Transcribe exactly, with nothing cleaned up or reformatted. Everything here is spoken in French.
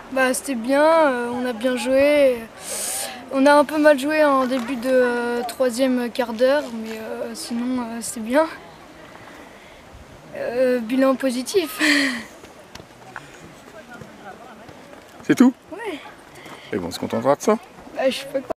Bah, c'était bien, euh, on a bien joué. On a un peu mal joué en début de euh, troisième quart d'heure, mais euh, sinon euh, c'était bien. Euh, bilan positif. C'est tout? Ouais. Et bon, on se contentera de ça. Bah, je sais pas quoi.